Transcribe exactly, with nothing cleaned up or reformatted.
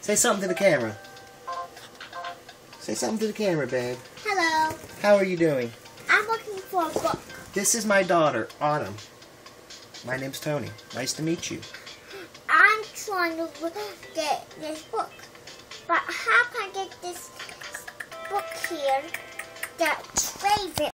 Say something to the camera. Say something to the camera, babe. Hello. How are you doing? I'm looking for a book. This is my daughter, Autumn. My name's Tony. Nice to meet you. I'm trying to get this book. But how can I get this book here? The favorite